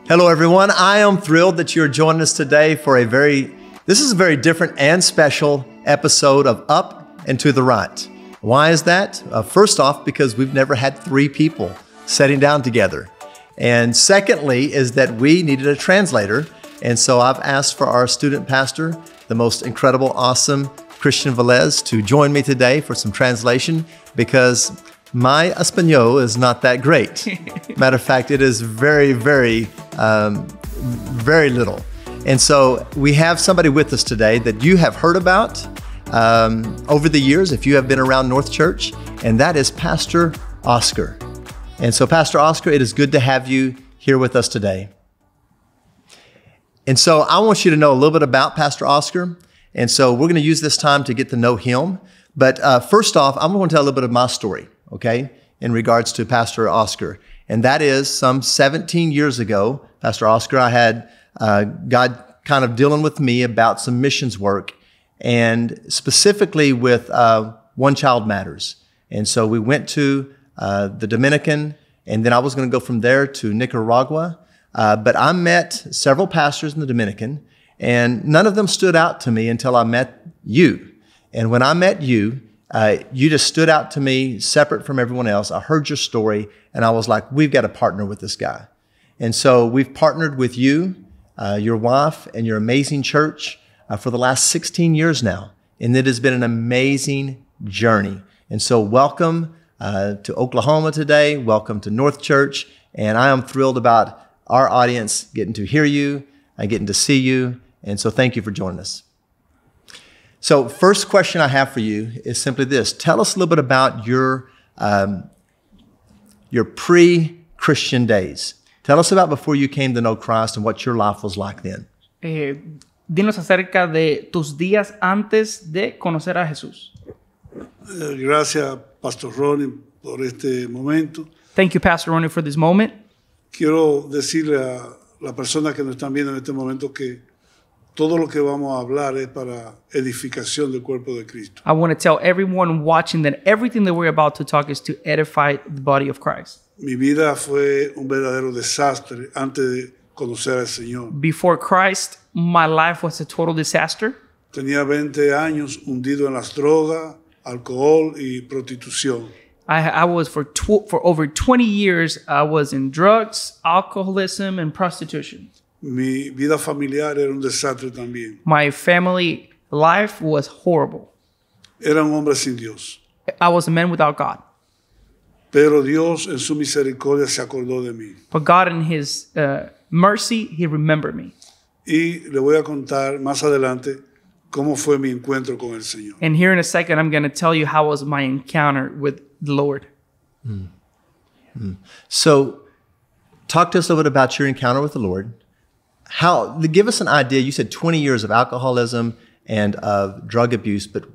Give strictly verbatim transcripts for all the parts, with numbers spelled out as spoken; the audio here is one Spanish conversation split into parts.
Hello, everyone. I am thrilled that you're joining us today for a very, this is a very different and special episode of Up and to the Right. Why is that? Uh, first off, because we've never had three people sitting down together. And secondly, is that we needed a translator. And so I've asked for our student pastor, the most incredible, awesome Christian Velez, to join me today for some translation because my Espanol is not that great. Matter of fact, it is very, very, um, very little. And so we have somebody with us today that you have heard about um, over the years if you have been around North Church, and that is Pastor Oscar. And so Pastor Oscar, it is good to have you here with us today. And so I want you to know a little bit about Pastor Oscar. And so we're going to use this time to get to know him. But uh, first off, I'm going to tell a little bit of my story. Okay, in regards to Pastor Oscar. And that is some seventeen years ago, Pastor Oscar, I had uh, God kind of dealing with me about some missions work and specifically with uh, One Child Matters. And so we went to uh, the Dominican, and then I was going to go from there to Nicaragua. Uh, but I met several pastors in the Dominican, and none of them stood out to me until I met you. And when I met you, Uh, you just stood out to me separate from everyone else. I heard your story and I was like, we've got to partner with this guy. And so we've partnered with you, uh, your wife, and your amazing church uh, for the last sixteen years now. And it has been an amazing journey. And so welcome uh, to Oklahoma today. Welcome to North Church. And I am thrilled about our audience getting to hear you and getting to see you. And so thank you for joining us. So first question I have for you is simply this. Tell us a little bit about your, um, your pre-Christian days. Tell us about before you came to know Christ and what your life was like then. Eh, dinos acerca de tus días antes de conocer a Jesús. Eh, gracias, Pastor Ronnie, por este momento. Thank you, Pastor Rodney, for this moment. Quiero decirle a las personas que nos están viendo en este momento que todo lo que vamos a hablar es para edificación del cuerpo de Cristo. I want to tell everyone watching that everything that we're about to talk is to edify the body of Christ. Mi vida fue un verdadero desastre antes de conocer al Señor. Before Christ, my life was a total disaster. Tenía veinte años hundido en las drogas, alcohol y prostitución. I, I was for tw- for over twenty years, I was in drugs, alcoholism, and prostitution. Mi vida familiar era un desastre también. My family life was horrible. Era un hombre sin Dios. I was a man without God. Pero Dios en su misericordia se acordó de mí. But God in His uh, mercy, He remembered me. Y le voy a contar más adelante cómo fue mi encuentro con el Señor. And here in a second, I'm going to tell you how was my encounter with the Lord. Mm. Mm. So talk to us a little bit about your encounter with the Lord. How, give us an idea. You said twenty years of alcoholism and of drug abuse, but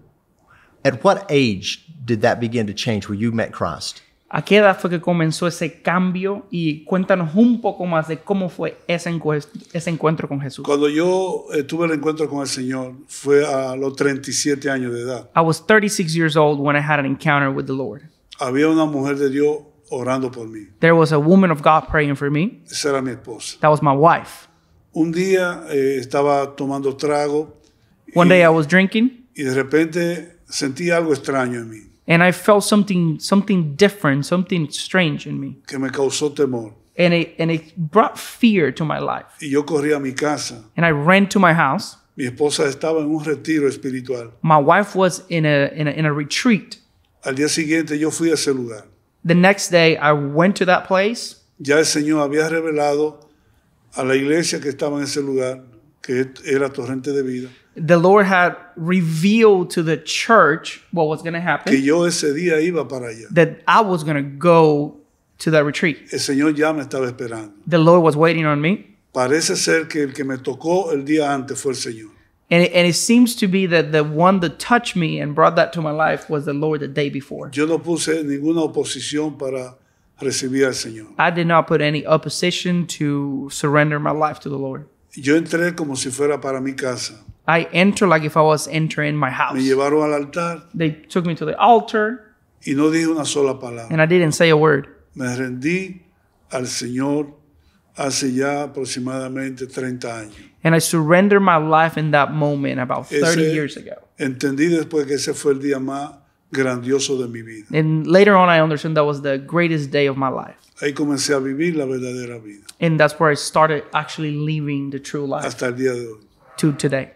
at what age did that begin to change where you met Christ? ¿A qué edad fue que comenzó ese cambio? Y cuéntanos un poco más de cómo fue ese, encu- ese encuentro con Jesús. Cuando yo eh, tuve el encuentro con el Señor fue a los treinta y siete años de edad. I was thirty-six years old when I had an encounter with the Lord. Había una mujer de Dios orando por mí. There was a woman of God praying for me. Esa era mi esposa. That was my wife. Un día eh, estaba tomando trago One y, day I was drinking. y de repente sentí algo extraño en mí. And I felt something something different, something strange in me. Que me causó temor. And it, and it brought fear to my life. Y yo corrí a mi casa. And I ran to my house. Mi esposa estaba en un retiro espiritual. My wife was in a, in a, in a retreat. Al día siguiente yo fui a ese lugar. The next day I went to that place. Ya el Señor había revelado a la iglesia que estaba en ese lugar, que era Torrente de Vida. The Lord had revealed to the church what was going to happen. Que yo ese día iba para allá. That I was going to go to that retreat. El Señor ya me estaba esperando. The Lord was waiting on me. Parece ser que el que me tocó el día antes fue el Señor. And it, and it seems to be that the one that touched me and brought that to my life was the Lord the day before. Yo no puse ninguna oposición para recibir al Señor. I did not put any opposition to surrender my life to the Lord. Yo entré como si fuera para mi casa. I entered like if I was entering my house. Me llevaron al altar. They took me to the altar. Y no dije una sola palabra. And I didn't say a word. Me rendí al Señor hace ya aproximadamente treinta años. And I surrendered my life in that moment about thirty Ese- years ago. Entendí después que ese fue el día más grandioso de mi vida. And later on, I understood that was the greatest day of my life. Ahí comencé a vivir la verdadera vida And that's where I started actually living the true life hasta el día de hoy. to today.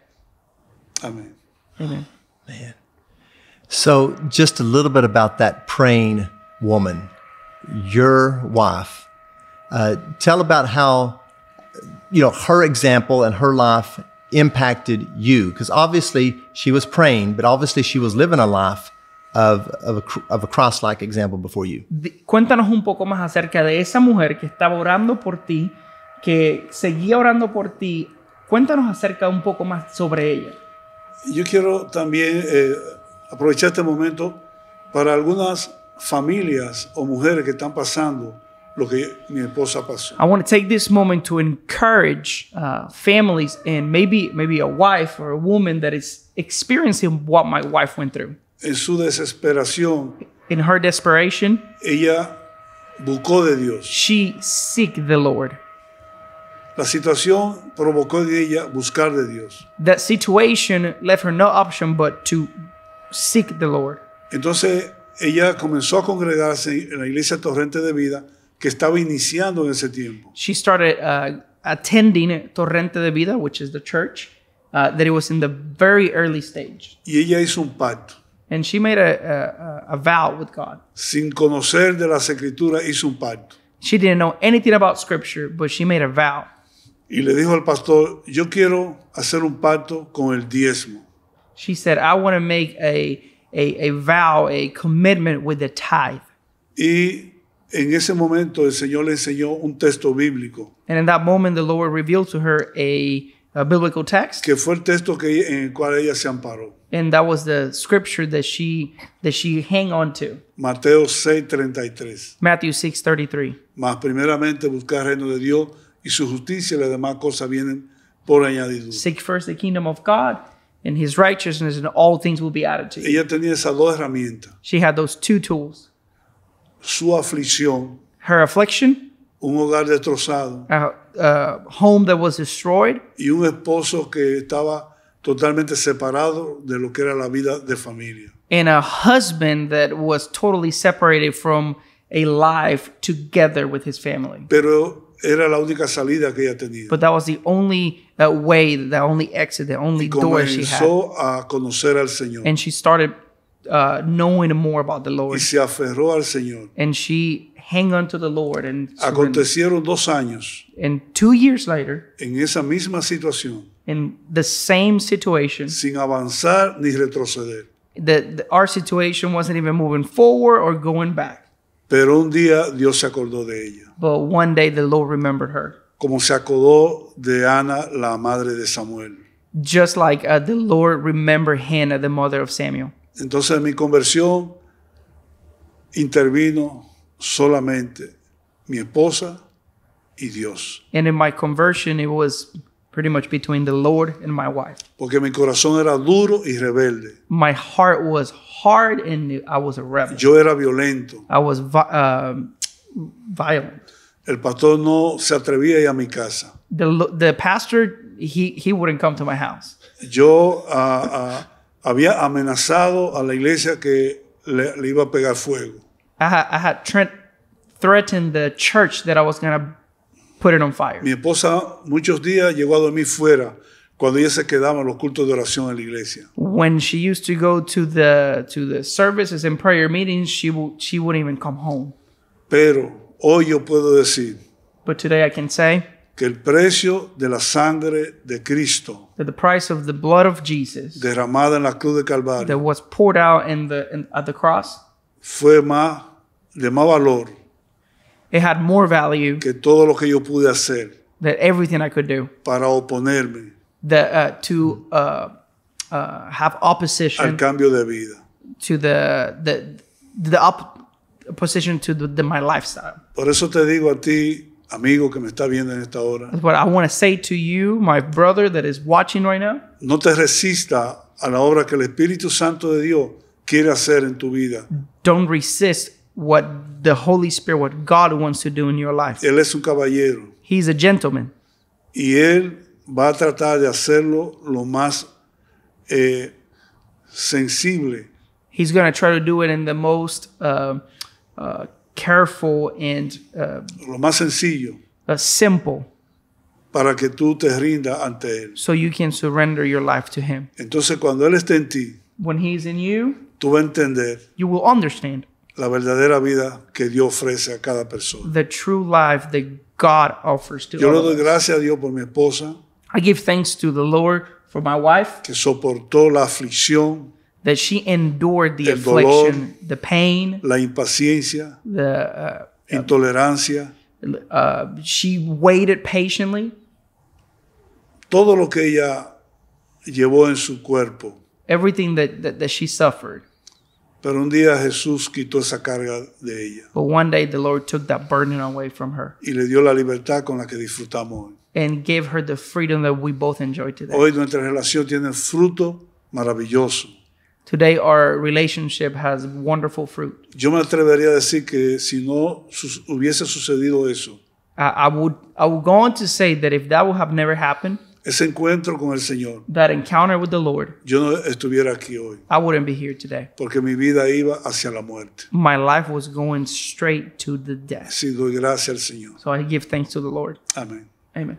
Amén. Amen. Man. So, just a little bit about that praying woman, your wife. Uh, tell about how, you know, her example and her life impacted you. Because obviously she was praying, but obviously she was living a life of, of, a, cr- of a Christ-like example before you. Di- Cuéntanos un poco más acerca de esa mujer que estaba orando por ti, que seguía orando por ti. Cuéntanos acerca un poco más sobre ella. Yo quiero también eh, aprovechar este momento para algunas familias o mujeres que están pasando lo que mi esposa pasó. I want to take this moment to encourage uh, families and maybe maybe a wife or a woman that is experiencing what my wife went through. En su desesperación, In her desperation, ella buscó de Dios. she seek the Lord. La situación provocó en ella buscar de Dios. That situation left her no option but to seek the Lord. Entonces ella comenzó a congregarse en la iglesia Torrente de Vida que estaba iniciando en ese tiempo. She started uh, attending Torrente de Vida, which is the church, uh, that it was in the very early stage. Y ella hizo un pacto. And she made a, a, a vow with God. Sin conocer de las escrituras, hizo un pacto. She didn't know anything about scripture, but she made a vow. Y le dijo al pastor, yo quiero hacer un pacto con el diezmo. She said, I want to make a, a, a vow, a commitment with the tithe. Y en ese momento el Señor le enseñó un texto bíblico, And in that moment, the Lord revealed to her a, a biblical text. que fue el texto que, en el cual ella se amparó. And that was the scripture that she that she hang on to. Mateo seis treinta y tres. Matthew six thirty-three. Mas primeramente buscar el reino de Dios y su justicia y las demás cosas vienen por añadidura. Seek first the kingdom of God and his righteousness, and all things will be added to you. Ella tenía esas dos herramientas. She had those two tools. Su aflicción, Her affliction, un hogar destrozado a, a home that was destroyed, y un esposo que estaba totalmente separado de lo que era la vida de familia. and a husband that was totally separated from a life together with his family. Pero era la única salida que ella tenía. But that was the only uh, way, the only exit, the only Y door she had. comenzó a conocer al Señor And she started uh, knowing more about the y Lord. se aferró al Señor. And she hang on to the Lord. And, surrendered. Acontecieron dos años and two years later, en esa misma situación, in the same situation, sin avanzar ni retroceder. the, the, our situation wasn't even moving forward or going back. Pero un día Dios se acordó de ella, But one day the Lord remembered her. como se acordó de Ana, la madre de Samuel. Just like uh, the Lord remembered Hannah, the mother of Samuel. Entonces en mi conversión intervino solamente mi esposa y Dios, And in my conversion, it was pretty much between the Lord and my wife. porque mi corazón era duro y rebelde. My heart was hard and I was a rebel. Yo era violento. I was vi- um, violent. El pastor no se atrevía a ir a mi casa. The, lo- the pastor, he, he wouldn't come to my house. Yo ah, ah, había amenazado a la iglesia que le, le iba a pegar fuego. I had, I had tre- threatened the church that I was going to put it on fire. Mi esposa muchos días llegó a dormir fuera cuando ella se quedaba en los cultos de oración en la iglesia. When she used to go to the to the services and prayer meetings, she w- she wouldn't even come home. Pero hoy yo puedo decir But today I can say que el precio de la sangre de Cristo that the price of the blood of Jesus derramada en la cruz de that Calvario was poured out in the in, at the cross, fue más de más valor it had more value que todo lo que yo pude hacer than everything I could do. para oponerme That uh, to uh, uh, have al opposition cambio de vida. to the the the op- opposition to the, the, my lifestyle. Por eso te digo a ti, amigo que me está viendo en esta hora, That's what I want to say to you, my brother that is watching right now. no te resista a la obra que el Espíritu Santo de Dios quiere hacer en tu vida. Don't resist what the Holy Spirit, what God wants to do in your life. Él es un caballero. He's a gentleman. Y él va a tratar de hacerlo lo más eh, sensible. He's going to try to do it in the most uh, uh, careful and uh, lo más sencillo, uh, simple, para que tú te rindas ante él. so you can surrender your life to him. Entonces, cuando él esté en ti, When he's in you, tú vas a entender you will understand la verdadera vida que Dios ofrece a cada persona. the true life that God offers to Yo le all doy of us. gracias a Dios por mi esposa, I give thanks to the Lord for my wife, que soportó la aflicción, that she endured the El dolor, affliction, the pain, la impaciencia, the uh, intolerancia, uh, she waited patiently. todo lo que ella llevó en su cuerpo. Everything that, that, that she suffered. Pero un día Jesús quitó esa carga de ella But one day the Lord took that burden away from her y le dio la libertad con la que disfrutamos hoy. and gave her the freedom that we both enjoy today. Hoy nuestra relación tiene fruto maravilloso. Today our relationship has wonderful fruit. Yo me atrevería a decir que si no su- hubiese sucedido eso, I, I would I would go on to say that if that would have never happened, ese encuentro con el Señor, that encounter with the Lord, yo no estuviera aquí hoy, I wouldn't be here today. porque mi vida iba hacia la muerte. My life was going straight to the death. Sí, doy gracias al Señor. So I give thanks to the Lord. Amén. Amen.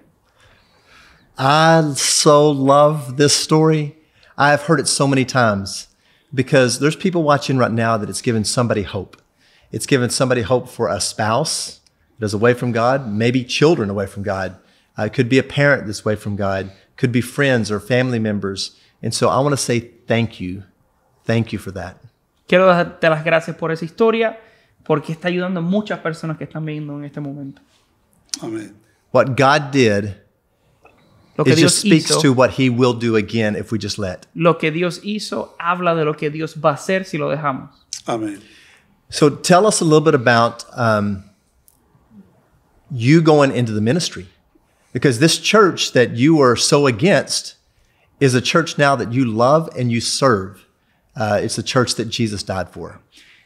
I so love this story. I've heard it so many times because there's people watching right now that it's given somebody hope. It's given somebody hope for a spouse that is away from God, maybe children away from God. Uh, it could be a parent that's away from God, could be friends or family members. And so I want to say thank you. Thank you for that. Quiero darte las gracias por esa historia porque está ayudando a muchas personas que están viendo en este momento. Amén. What God did, Lo que it just Dios speaks hizo, to what he will do again if we just let. lo que Dios hizo habla de lo que Dios va a hacer si lo dejamos. Amén. So tell us a little bit about um, you going into the ministry. Because this church that you were so against is a church now that you love and you serve. Uh, it's a church that Jesus died for.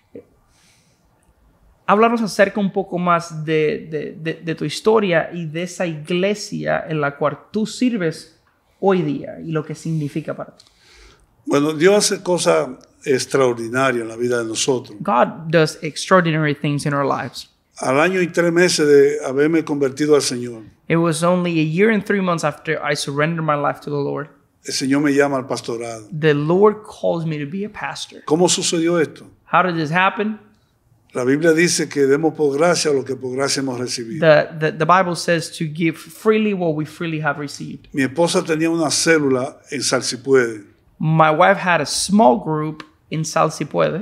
Háblanos acerca un poco más de, de, de, de tu historia y de esa iglesia en la cual tú sirves hoy día y lo que significa para ti. Bueno, Dios hace cosas extraordinarias en la vida de nosotros. God does extraordinary things in our lives. Al año y tres meses de haberme convertido al Señor, It was only a year and three months after I surrendered my life to the Lord. el Señor me llama al pastorado. The Lord calls me to be a pastor. ¿Cómo sucedió esto? How did this happen? La Biblia dice que demos por gracia lo que por gracia hemos recibido. The, the, the Bible says to give freely what we freely have received. Mi esposa tenía una célula en Salsipuede My wife had a small group in Sal Si Puede.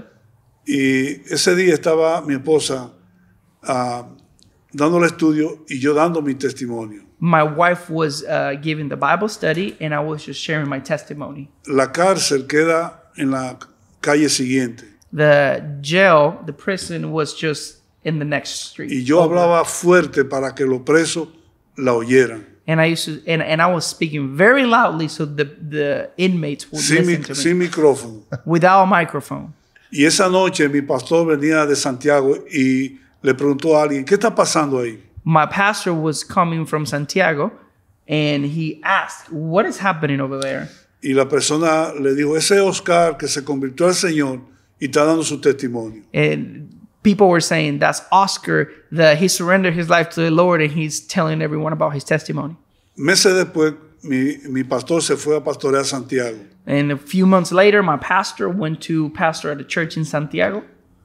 y ese día estaba mi esposa ah, dando el estudio y yo dando mi testimonio. My wife was uh, giving the Bible study and I was just sharing my testimony. La cárcel queda en la calle siguiente The jail, the prison was just in the next street. y yo over. hablaba fuerte para que los presos la oyeran. And I used to, and, and I was speaking very loudly so the, the inmates would Sin, listen mi- to me sin micrófono. without a microphone. Y esa noche mi pastor venía de Santiago y le preguntó a alguien, ¿qué está pasando ahí? My pastor was coming from Santiago and he asked, what is happening over there? Y la persona le dijo, ese es Oscar que se convirtió al Señor y está dando su testimonio. And people were saying, that's Oscar, that he surrendered his life to the Lord and he's telling everyone about his testimony. Meses después, mi, mi pastor se fue a pastorear a Santiago. And a few months later, my pastor went to pastor at a church in Santiago.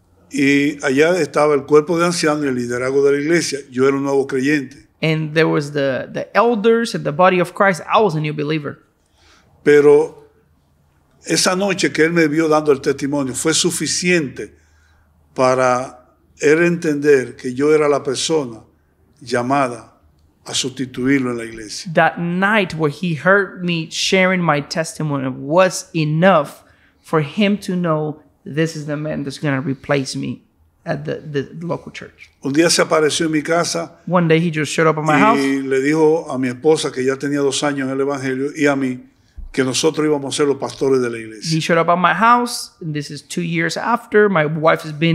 Y allá estaba el cuerpo de ancianos y el liderazgo de la iglesia. Yo era un nuevo creyente. And there was the, the elders and the body of Christ. I was a new believer. Pero esa noche que él me vio dando el testimonio fue suficiente para él entender que yo era la persona llamada a sustituirlo en la iglesia. That night where he heard me sharing my testimony was enough for him to know this is the man that's going to replace me at the, the local church. Un día se apareció en mi casa One day he just showed up at my house y le dijo a mi esposa, que ya tenía dos años en el evangelio, y a mí, que nosotros íbamos a ser los pastores de la iglesia. He showed up at my house. And this is two years after. My wife has been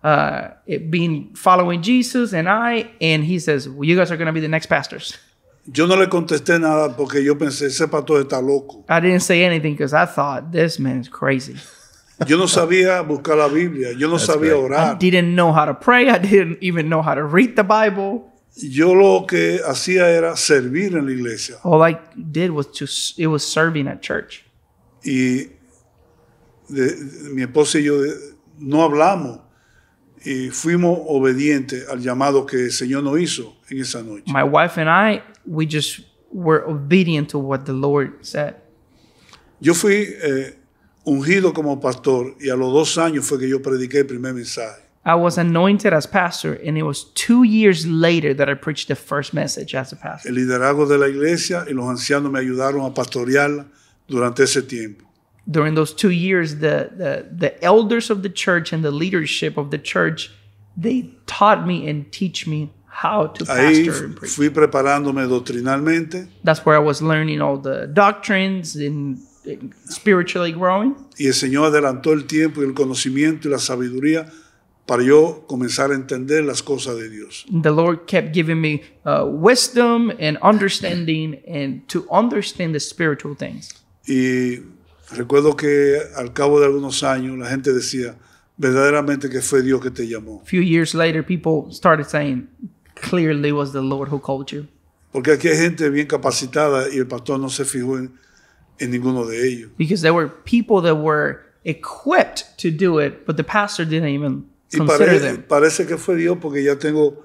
uh, it being following Jesus and I, and he says, well, you guys are going to be the next pastors. Yo no le contesté nada porque yo pensé, ese pastor está loco. I didn't say anything because I thought, this man is crazy. Yo no sabía buscar la Biblia, yo no That's sabía great. I orar. didn't know how to pray. I didn't even know how to read the Bible. Yo lo que hacía era servir en la iglesia. All I did was to, it was serving at church. Y de, de, mi esposa y yo de, no hablamos y fuimos obedientes al llamado que el Señor nos hizo en esa noche. My wife and I, we just were obedient to what the Lord said. Yo fui eh, ungido como pastor y a los dos años fue que yo prediqué el primer mensaje. I was anointed as pastor, and it was two years later that I preached the first message as a pastor. El liderazgo de la iglesia y los ancianos me ayudaron a pastorearla durante ese tiempo. During those two years, the, the, the elders of the church and the leadership of the church, they taught me and teach me how to Ahí pastor and preach. fui preparándome doctrinalmente That's where I was learning all the doctrines and, and spiritually growing. y el Señor adelantó el tiempo y el conocimiento y la sabiduría para yo comenzar a entender las cosas de Dios. The Lord kept giving me uh, wisdom and understanding and to understand the spiritual things. Y recuerdo que al cabo de algunos años la gente decía verdaderamente que fue Dios que te llamó. A few years later, people started saying, clearly it was the Lord who called you. Porque aquí hay gente bien capacitada y el pastor no se fijó en, en ninguno de ellos. Because there were people that were equipped to do it, but the pastor didn't even Y consider pare, them. parece que fue Dios porque ya tengo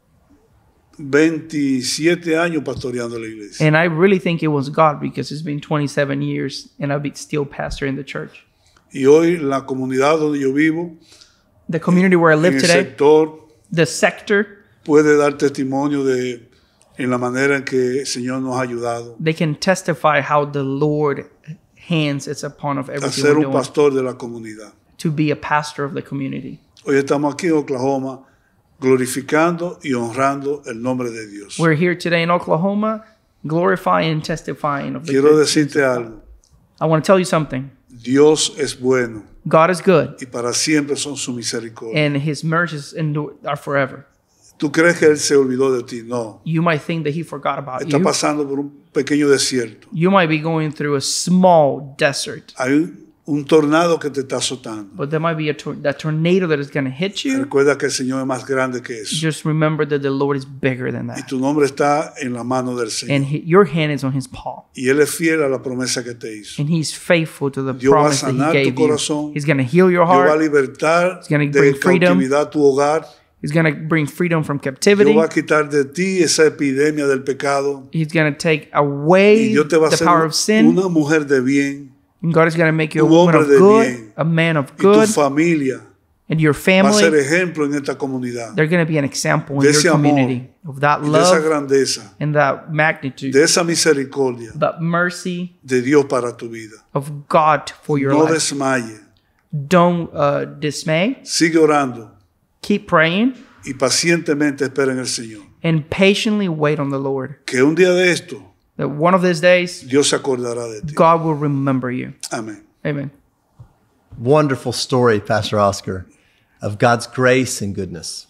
veintisiete años pastoreando la iglesia. And I really think it was God because it's been twenty-seven years and I'll be still pastor in the church. Y hoy la comunidad donde yo vivo, The community where I en live el today, sector, the sector, puede dar testimonio de en la manera en que el Señor nos ha ayudado they can testify how the Lord hands is upon of a everything ser we're un doing pastor de la comunidad. to be a pastor of the community. Hoy estamos aquí en Oklahoma glorificando y honrando el nombre de Dios. We're here today in Oklahoma, glorifying and testifying of the Quiero good. decirte algo. I want to tell you something. Dios es bueno God is good, y para siempre son su misericordia. and His mercies endure, are forever. ¿Tú crees que Él se olvidó de ti? No. You might think that He forgot about Está you. pasando por un pequeño desierto. You might be going through a small desert, Hay un, un tornado que te está azotando. but there might be a tor- that tornado that is going to hit you. Recuerda que el Señor es más grande que eso. Just remember that the Lord is bigger than Y that, tu nombre está en la mano del Señor. and he, your hand is on His palm, Y Él es fiel a la promesa que te hizo. and He's faithful to the Dios va a promise that sanar He tu gave you. corazón. He's going to heal your Dios va a heart. libertar He's gonna de bring freedom. cautividad tu hogar. He's going to bring freedom from Dios captivity. va a quitar de ti esa epidemia del pecado. He's going to take Y away Dios te va a the hacer power of sin. una mujer de bien. And God is going to make you a un woman hombre of de good, bien. a man of Y tu good, familia and your va a ser family. ejemplo en esta comunidad. They're going to be an example De in ese your amor, community of that Y de esa love grandeza, and that magnitude, de esa misericordia that mercy de Dios para tu vida. of God for your No life. desmaye. Don't uh, dismay. Sigue orando Keep praying y pacientemente espera en el Señor. and patiently wait on the Lord. Que un día de esto That one of these days, Dios se acordará de ti. God will remember you. Amén. Amen. Wonderful story, Pastor Oscar, of God's grace and goodness.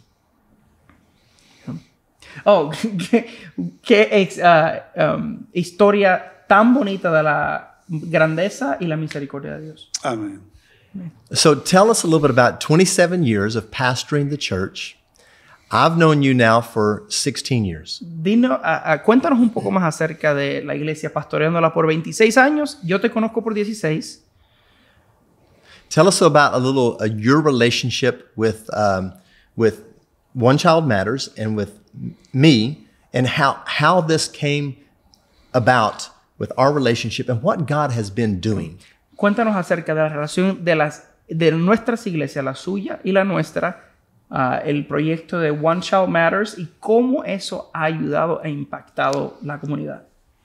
Oh, qué, qué ex- uh, um, historia tan bonita de la grandeza y la misericordia de Dios. Amén. So tell us a little bit about twenty-seven years of pastoring the church. I've known you now for sixteen years. Dino, uh, uh, cuéntanos un poco más acerca de la iglesia pastoreándola por veintiséis años. Yo te conozco por dieciséis. Tell us about a little uh, your relationship with um, with One Child Matters and with me, and how how this came about with our relationship and what God has been doing. Cuéntanos acerca de la relación de las de nuestras iglesias, la suya y la nuestra, uh, el proyecto de One Child Matters y cómo eso ha ayudado e impactado la comunidad.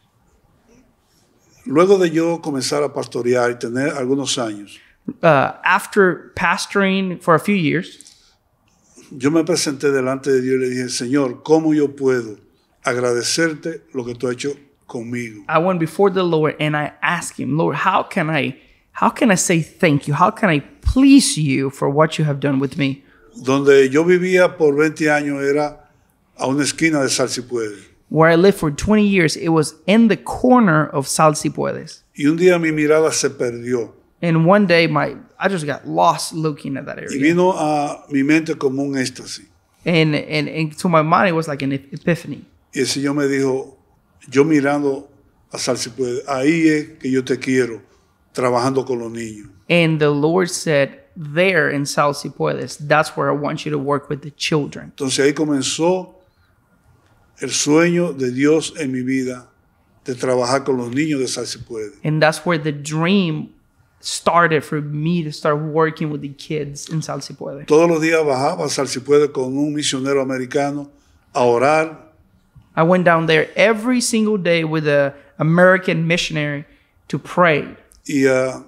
Luego de yo comenzar a pastorear y tener algunos años, Uh, after pastoring for a few years, yo me presenté delante de Dios y le dije, Señor, ¿cómo yo puedo agradecerte lo que tú has hecho conmigo? I went before the Lord and I asked Him, Lord, how can I, how can I say thank you? How can I please you for what you have done with me? Donde yo vivía por veinte años era a una esquina de Sal Si Puede. Where I lived for twenty years, it was in the corner of Sal Si Puedes. Y un día mi mirada se perdió. And one day, my I just got lost looking at that Y area. vino a mi mente como un éxtasis. And, and, and to my mind, it was like an epiphany. Y el Señor me dijo, yo mirando a Sal Si Puede, ahí es que yo te quiero, trabajando con los niños. And the Lord said, there in Sal Si Puedes, that's where I want you to work with the children. Entonces ahí comenzó el sueño de Dios en mi vida de trabajar con los niños de Sal Si Puede. And that's where the dream started for me to start working with the kids in Sal Si Puede. Todos los días bajaba a Sal Si Puede con un misionero americano a orar. I went down there every single day with an American missionary to pray Y a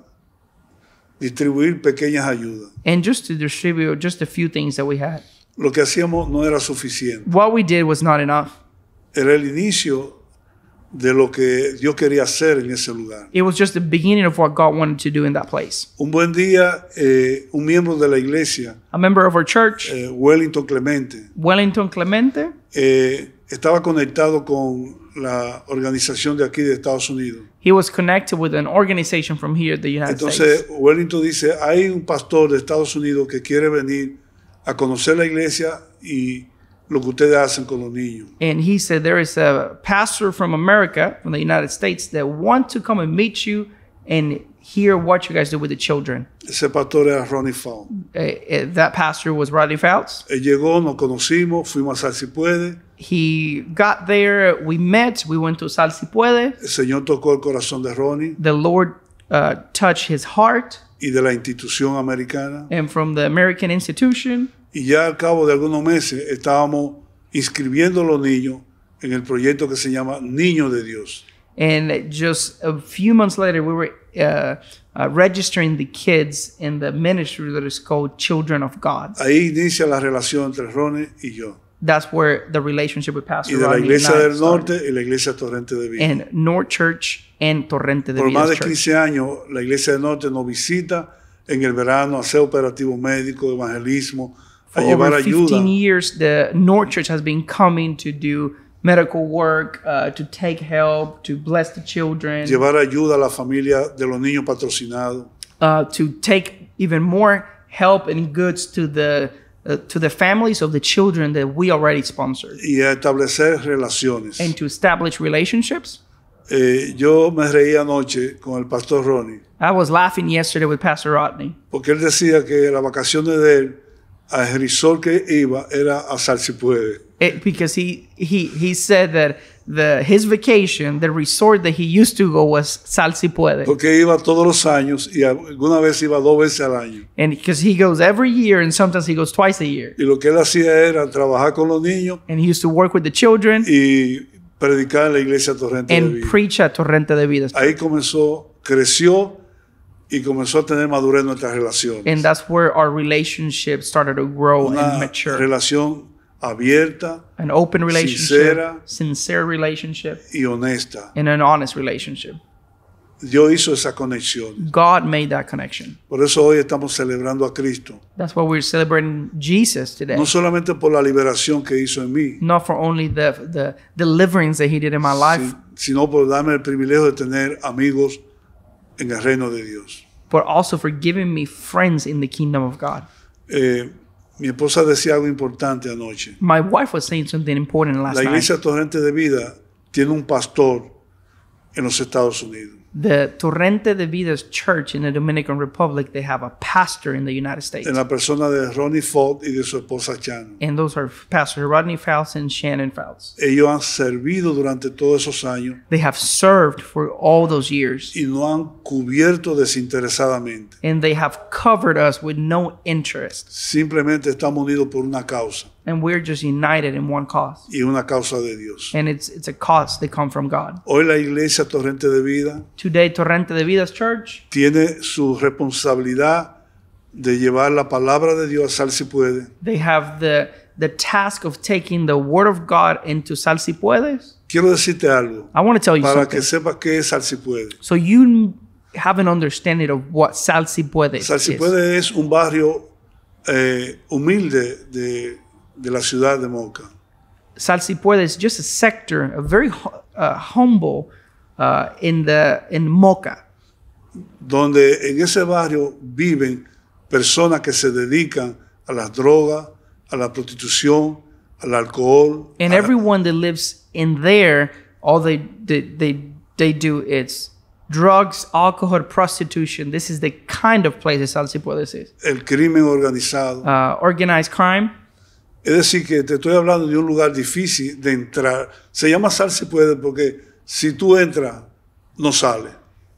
distribuir pequeñas ayudas. and just to distribute just a few things that we had. Lo que hacíamos no era suficiente. What we did was not enough. Era el inicio de lo que Dios quería hacer en ese lugar. It was just the beginning of what God wanted to do in that place. Un buen día, eh, un miembro de la iglesia, A member of our church, eh, Wellington Clemente, Wellington Clemente, eh, estaba conectado con la organización de aquí de Estados Unidos. he was connected with an organization from here, the United Entonces, States. Wellington dice, hay un pastor de Estados Unidos que quiere venir a conocer la iglesia y lo que ustedes hacen con los niños. And he said, there is a pastor from America, from the United States, that want to come and meet you and hear what you guys do with the children. Ese pastor era Rodney Faul. Uh, uh, that pastor was Rodney Fouts. Él llegó, nos conocimos, fuimos a Sal Si Puede. He got there, we met, we went to Sal Si Puede. El Señor tocó el corazón de Ronnie The Lord uh, touched his heart, y de la institución americana. and from the American institution, Y ya al cabo de algunos meses estábamos inscribiendo a los niños en el proyecto que se llama Niños de Dios. and just a few months later, we were uh, uh, registering the kids in the ministry that is called Children of God. Ahí inicia la relación entre Ronnie y yo. That's where the relationship with Y Pastor de la Rodney iglesia and I del started. norte y la iglesia Torrente de Vida. And North Church and Torrente de Por más Vida de Church. quince años, la iglesia del norte nos visita en el verano a hacer operativos médicos, evangelismo, a For llevar over ayuda. fifteen years, the North Church has been coming to do medical work, uh, to take help, to bless the children, Llevar ayuda a la familia de los niños patrocinados. uh, to take even more help and goods to the uh, to the families of the children that we already sponsored, Y a establecer relaciones. and to establish relationships. Eh, yo me reí anoche con el pastor Ronnie, I was laughing yesterday with Pastor Rodney porque él decía que las vacaciones de él, al resort que iba, era a Sal Si Puede. it, because he he he said that the his vacation, the resort that he used to go was Sal Si Puede, Porque iba todos los años y alguna vez iba dos veces al año. and because he goes every year and sometimes he goes twice a year, Y lo que él hacía era trabajar con los niños and he used to work with the children y predicar en la iglesia Torrente de and Vida. preach at Torrente de Vida. Ahí comenzó, creció y comenzó a tener madurez en nuestras relaciones. And that's where our relationship started to grow and Una mature. relación abierta An open relationship, sincera, sincere relationship, y honesta. and an honest relationship. Dios hizo esa conexión. God made that connection. Por eso hoy estamos celebrando a Cristo. That's why we're celebrating Jesus today. No solamente por la liberación que hizo en mí, Not for only the, the deliverance that he did in my life, si- sino por darme el privilegio de tener amigos en el reino de Dios. but also for giving me friends in the kingdom of God. Eh, mi esposa decía algo importante anoche. My wife was saying something important last La night. iglesia Torrente de Vida tiene un pastor en los Estados Unidos. The Torrente de Vida's church in the Dominican Republic, they have a pastor in the United States. En la persona de Ronnie Ford y de su esposa Chan. And those are Pastor Rodney Fouts and Shannon Fouts. Ellos han servido durante todos esos años They have served for all those years, y nos han cubierto desinteresadamente. and they have covered us with no interest. Simplemente estamos unidos por una causa And we're just united in one cause. y una causa de Dios. And it's it's a cause that come from God. Hoy la iglesia Torrente de Vida Today, Torrente de Vida's church tiene su responsabilidad de llevar la palabra de Dios a Sal Si Puede. they have the the task of taking the word of God into Sal Si Puedes. Quiero decirte algo I want to tell you para something, que sepas qué es Sal Si Puede. so you have an understanding of what Sal Si Puedes Sal Si is. Puede es un barrio eh, humilde de, de la ciudad de Moca. Sal Si Puede is just a sector, a very uh, humble uh, in the in Moca, donde en ese barrio viven personas que se dedican a las drogas, a la prostitución, al alcohol. and a, everyone that lives in there, all they they they, they do is drugs, alcohol, prostitution. This is the kind of place that Sal Si Puede is. el crimen organizado. Uh, organized crime. Es decir, que te estoy hablando de un lugar difícil de entrar. Se llama Sal Si Puede porque si tú entras, no sales.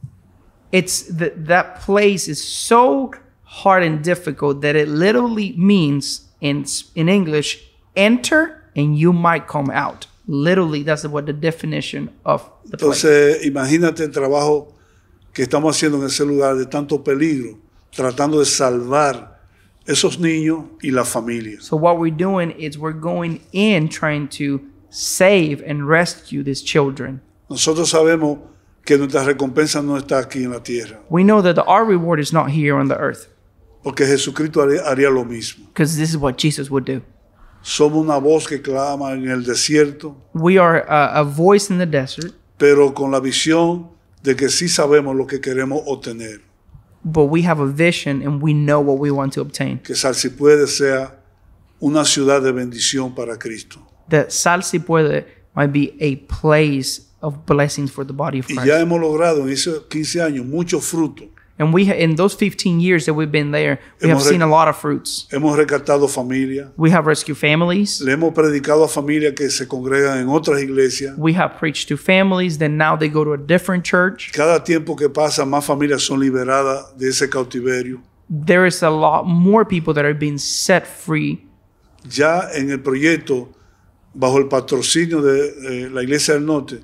It's the, that place is so hard and difficult that it literally means in in English, enter and you might come out. Literally, that's what the definition of the place. Entonces, imagínate el trabajo que estamos haciendo en ese lugar de tanto peligro, tratando de salvar esos niños y la familia. So what we're doing is we're going in trying to save and rescue these children. Nosotros sabemos que nuestra recompensa no está aquí en la tierra, We know that the, our reward is not here on the earth, porque Jesucristo haría, haría lo mismo. because this is what Jesus would do. Somos una voz que clama en el desierto, We are a, a voice in the desert, pero con la visión de que sí sabemos lo que queremos obtener. but we have a vision and we know what we want to obtain. Que Sal Si Puede sea una ciudad de bendición para Cristo. That Sal Si Puede might be a place of blessings for the body of Y Christ. ya hemos logrado en esos quince años mucho fruto. And we, ha- in those fifteen years that we've been there, we have Hemos re- seen a lot of fruits. Hemos rescatado familias. We have rescued families. Le hemos predicado a familias que se congregan en otras iglesias. We have preached to families. Then now they go to a different church. Cada tiempo que pasa, más familias son liberadas de ese cautiverio. There is a lot more people that are being set free. Ya en el proyecto, bajo el patrocinio de eh, la Iglesia del Norte,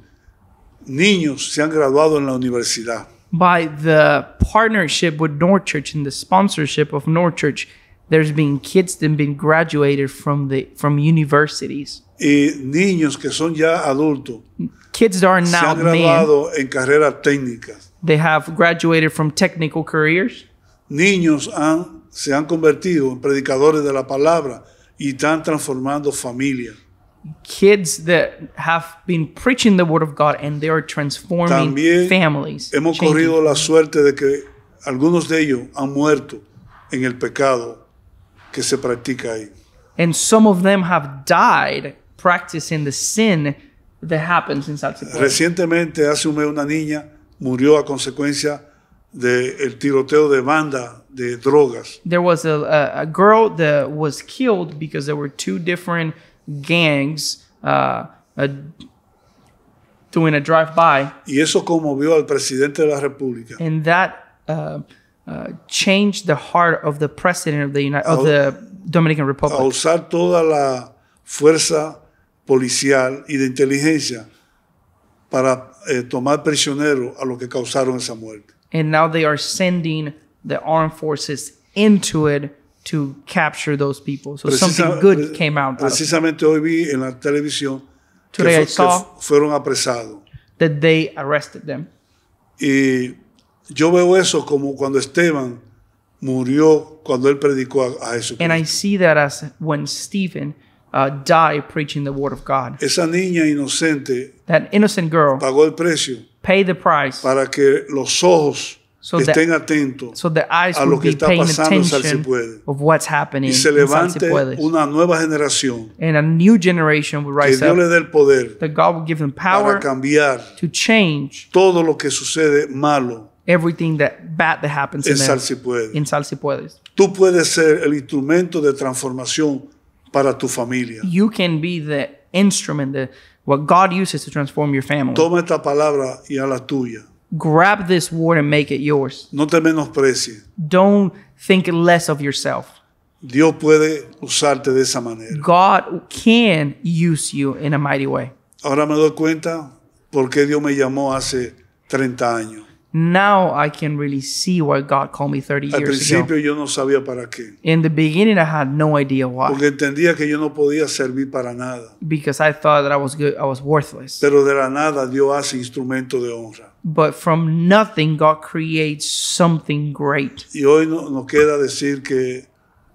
niños se han graduado en la universidad. By the partnership with North Church and the sponsorship of North Church, there's been kids that have been graduated from the from universities. Y niños que son ya adultos Kids that are se now han men, graduado en carreras técnicas. they have graduated from technical careers. Niños han, se han convertido en predicadores de la palabra y están transformando familias. Kids that have been preaching the word of God and they are transforming También families. hemos changing corrido la families. suerte de que algunos de ellos han muerto en el pecado que se practica ahí. And some of them have died practicing the sin that happens in Sal Si Puede. Recientemente, hace un mes, una niña murió a consecuencia del tiroteo de banda de drogas. There was a, a, a girl that was killed because there were two different gangs uh, uh, doing a drive-by, Y eso conmovió al presidente de la República. and that uh, uh, changed the heart of the president of the United of the Dominican A Republic. usar toda la fuerza policial y de inteligencia para eh, tomar prisioneros a los que causaron esa muerte. And now they are sending the armed forces into it to capture those people. So something Precisa- good came out of it. Precisamente hoy vi en la televisión que, Today I fu- que saw- fu- fueron apresados. That they arrested them. Y yo veo eso como cuando Esteban murió cuando él predicó a, a Jesucristo. And I see that as when Stephen uh, died preaching the word of God. Esa niña inocente That innocent girl pagó el precio paid the price para que los ojos So that- estén atentos so the eyes a lo would que be está paying pasando en Sal Si attention Puede. of what's happening Y se in Sal Si levante Puede. una nueva generación And a new generation would que rise Dios le up. dé el poder That God will give them para power cambiar to change todo lo que sucede malo everything that bad that happens en in, Sal them, Si Puede. in Sal Si Puede. Tú puedes ser el instrumento de transformación para tu familia. You can be the instrument, the, what God uses to transform your family. Toma esta palabra y a la tuya. Grab this word and make it yours. No te menosprecies. Don't think less of yourself. Dios puede usarte de esa manera. God can use you in a mighty way. Ahora me doy cuenta por qué Dios me llamó hace treinta años. Now I can really see why God called me thirty Al years ago. principio yo no sabía para qué. In the beginning, I had no idea why, Porque entendía que yo no podía servir para nada. because I thought that I was good, I was worthless. Pero de la nada Dios hace instrumento de honra. But from nothing, God creates something great. Y hoy no- nos queda decir que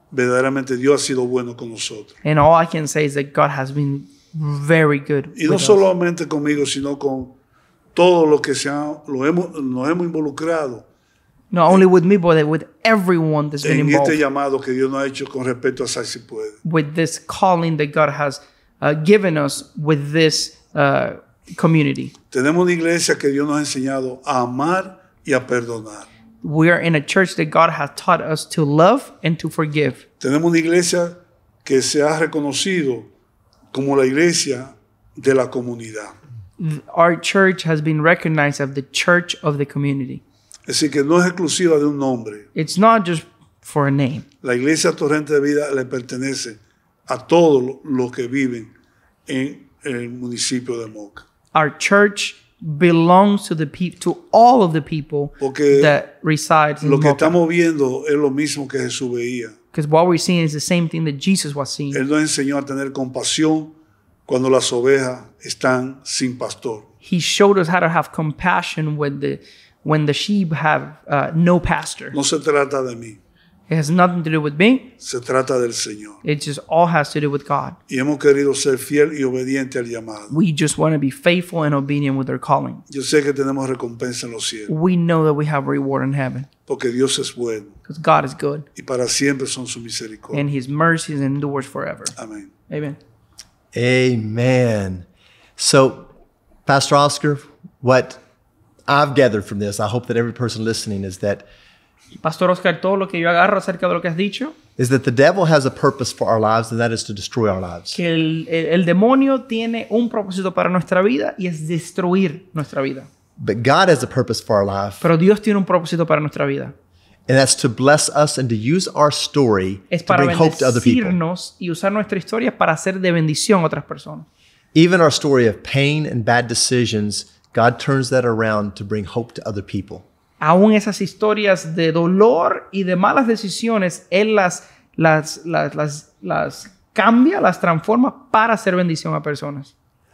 verdaderamente Dios ha sido bueno con nosotros. And all I can say is that God has been very good Y no with us. solamente conmigo, sino con todos los que se han, lo hemos, nos hemos involucrado Not only with me, but with everyone that's been en involved este llamado que Dios nos ha hecho con respecto a Sal Si Puede. with this calling that God has uh, given us with this uh, community. Tenemos una iglesia que Dios nos ha enseñado a amar y a perdonar. We are in a church that God has taught us to love and to forgive. Tenemos una iglesia que se ha reconocido como la iglesia de la comunidad. Our church has been recognized as the church of the community. Es decir, que no es exclusiva de un nombre. It's not just for a name. La iglesia Torrente de Vida le pertenece a todos los que viven en el municipio de Moca. Our church belongs to the pe- to all of the people Porque that resides in Lo que Moca. estamos viendo es lo mismo que Jesús veía. Because what we're seeing is the same thing that Jesus was seeing. Él nos enseñó a tener compasión cuando las ovejas están sin pastor. He showed us how to have compassion when the when the sheep have uh, no pastor. No se trata de mí, It has nothing to do with me. se trata del Señor. It just all has to do with God. Y hemos querido ser fiel y obediente al llamado. We just want to be faithful and obedient with our calling. Yo sé que tenemos recompensa en los cielos, We know that we have reward in heaven porque Dios es bueno because God is good y para siempre son sus misericordias. and His mercies endures forever. Amén. Amen. Amen. So, Pastor Oscar, what I've gathered from this, I hope that every person listening is that Pastor Oscar, todo lo que yo agarro acerca de lo que has dicho, is that the devil has a purpose for our lives, and that is to destroy our lives. que el, el, el demonio tiene un propósito para nuestra vida y es destruir nuestra vida. But God has a purpose for our life, Pero Dios tiene un propósito para nuestra vida. and that's to bless us and to use our story Es to para bring hope to other people. bendecirnos y usar nuestra historia para hacer de bendición a otras personas. Even our story of pain and bad decisions, God turns that around to bring hope to other people. Aún esas historias de dolor y de malas decisiones, Él las, las, las, las, las cambia, las transforma para hacer bendición a personas.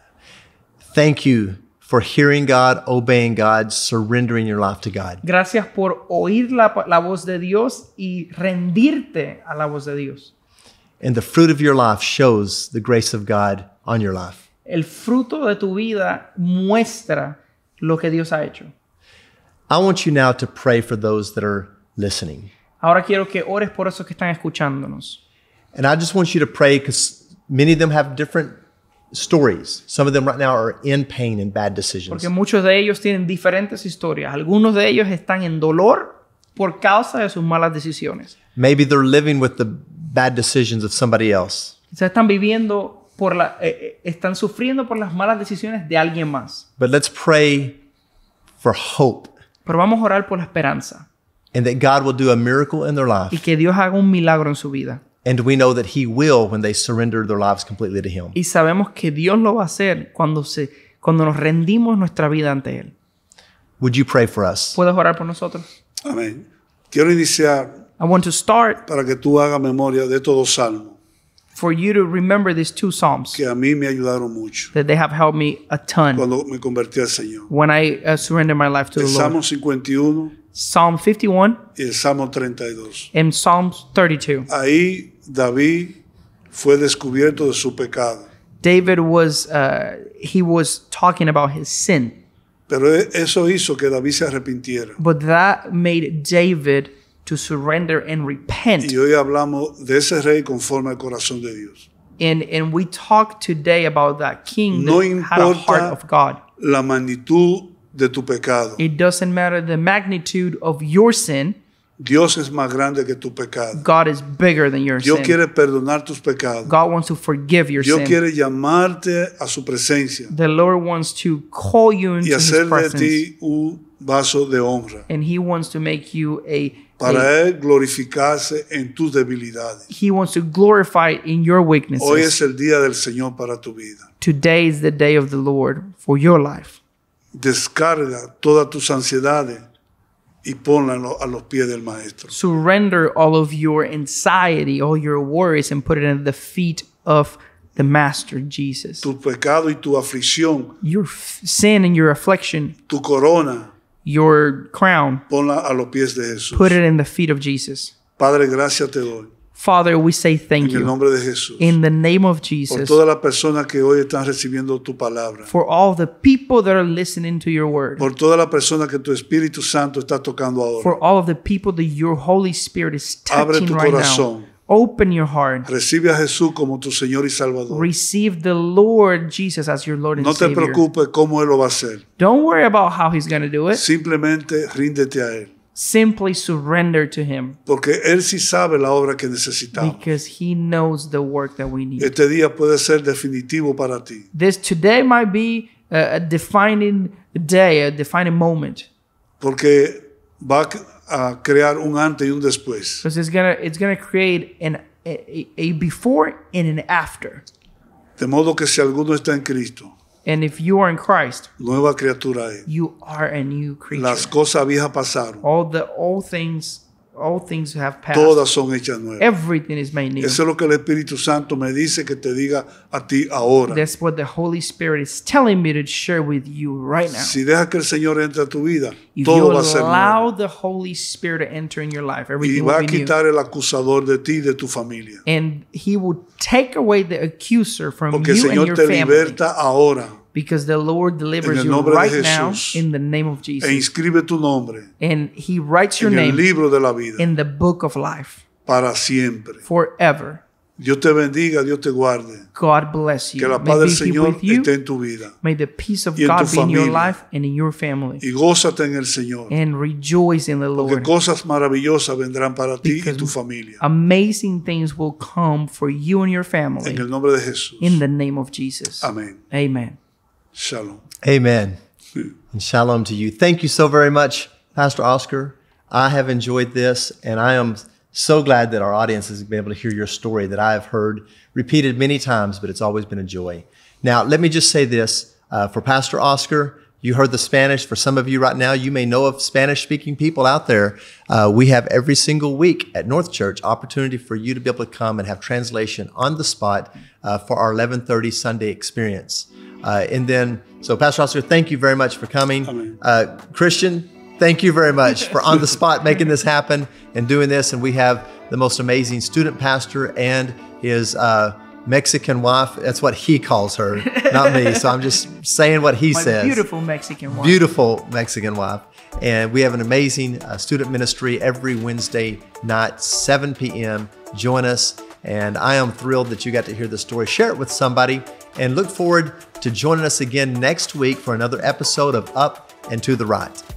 Thank you for hearing God, obeying God, surrendering your life to God. Gracias por oír la, la voz de Dios y rendirte a la voz de Dios. And the fruit of your life shows the grace of God on your life. El fruto de tu vida muestra lo que Dios ha hecho. I want you now to pray for those that are listening. Ahora quiero que ores por esos que están escuchándonos. And I just want you to pray because many of them have different stories. Some of them right now are in pain and bad decisions. Porque muchos de ellos tienen diferentes historias. Algunos de ellos están en dolor por causa de sus malas decisiones. Maybe they're living with the bad decisions of somebody else. Quizás están viviendo por la, eh, eh, están sufriendo por las malas decisiones de alguien más. But let's pray for hope Pero vamos a orar por la esperanza and that God will do a miracle in their y life. que Dios haga un milagro en su vida. And we know that He will when they surrender their lives completely to Him. Y sabemos que Dios lo va a hacer cuando, se, cuando nos rendimos nuestra vida ante Él. Would you pray for us? ¿Puedes orar por nosotros? Amén. Quiero iniciar I want to start para que tú hagas memoria de estos dos salmos for you to remember these two Psalms que a mí me ayudaron mucho that they have helped me a ton cuando me convertí al Señor. when I uh, surrender my life to El the Salmo Lord. cincuenta y uno Psalm fifty-one y el Salmo treinta y dos. and Psalms thirty-two. Ahí David fue descubierto de su pecado. David was, uh, he was talking about his sin. Pero eso hizo que David se arrepintiera. But that made David to surrender and repent. Y hoy hablamos de ese rey conforme al corazón de Dios. And, and we talk today about that king No that had a heart of God. La magnitud de tu pecado. It doesn't matter the magnitude of your sin. Dios es más grande que tu pecado. God is bigger than your Dios sin. quiere perdonar tus pecados. God wants to forgive your Dios sin. quiere llamarte a su presencia The Lord wants to call you into y his hacer de presence. ti un vaso de honra And he wants to make you a, para a Él glorificarse en tus debilidades. he wants to glorify in your weaknesses. Hoy es el día del Señor para tu vida. Today is the day of the Lord for your life. Descarga todas tus ansiedades y ponlas a los pies del Maestro. Surrender all of your anxiety, all your worries, and put it at the feet of the Master Jesus. Tu pecado y tu aflicción, Your f- sin and your affliction, tu corona, your crown, ponla a los pies de Jesús. put it in the feet of Jesus. Padre, gracias te doy Father, we say thank En el you nombre de Jesús. in the name of Por Jesus todas las personas que hoy están recibiendo tu palabra. for all the people that are listening to your word, Por todas las personas que tu Espíritu Santo está tocando ahora. for all of the people that your Holy Spirit is Abre touching tu right now. corazón. Open your heart. Recibe a Jesús como tu Señor y Salvador. Receive the Lord Jesus as your Lord and No te Savior. preocupes cómo Él lo va a hacer. Don't worry about how He's going to do it. Simplemente ríndete a Él. Simply surrender to Him Porque Él sí sabe la obra que necesitamos. because He knows the work that we need. Este día puede ser definitivo para ti. This today might be a, a defining day, a defining moment, Porque va a crear un antes y un después. because it's gonna it's gonna create an a, a before and an after. De modo que si alguno está en Cristo, And if you are in Christ, nueva criatura es. you are a new creature. Las cosas viejas pasaron. All the old things, all things have passed. Todas son hechas nuevas. Everything is made new. Eso es lo que el Espíritu Santo me dice que te diga a ti ahora. That's what the Holy Spirit is telling me to share with you right now. Si dejas que el Señor entre a tu vida, If todo you va a ser allow nuevo. the Holy Spirit to enter in your life, Y everything va will a be new. quitar el acusador de ti y de tu familia. And He will take away the accuser from Porque el you and Señor your te family. liberta ahora. Because the Lord En delivers el you nombre de right now Jesús. in the name of E Jesus. inscribe tu nombre And He writes your en el name libro de la vida in the book of life para siempre. forever. Dios te bendiga, Dios te guarde. God bless you. Que la May paz del He be Señor with you. esté en tu vida. May the peace of y en God tu be in your familia. life and in your family. Y gózate en el Señor. And rejoice in the Porque Lord. cosas maravillosas vendrán para ti y Because tu familia. Amazing things will come for you and your En family el nombre de Jesús. in the name of Jesus. Amén. Amen. Shalom. Amen. And shalom to you. Thank you so very much, Pastor Oscar. I have enjoyed this, and I am so glad that our audience has been able to hear your story that I have heard repeated many times, but it's always been a joy. Now, let me just say this. Uh, for Pastor Oscar, you heard the Spanish. For some of you right now, you may know of Spanish-speaking people out there. Uh, we have every single week at North Church opportunity for you to be able to come and have translation on the spot uh, for our eleven thirty Sunday experience. Uh, and then, so Pastor Oscar, thank you very much for coming. Amen. Uh, Christian, thank you very much for on the spot making this happen and doing this. And we have the most amazing student pastor and his uh, Mexican wife. That's what he calls her, not me. So I'm just saying what he My says. beautiful Mexican wife. Beautiful Mexican wife. And we have an amazing uh, student ministry every Wednesday night, seven p.m. Join us. And I am thrilled that you got to hear the story. Share it with somebody and look forward to joining us again next week for another episode of Up and to the Right.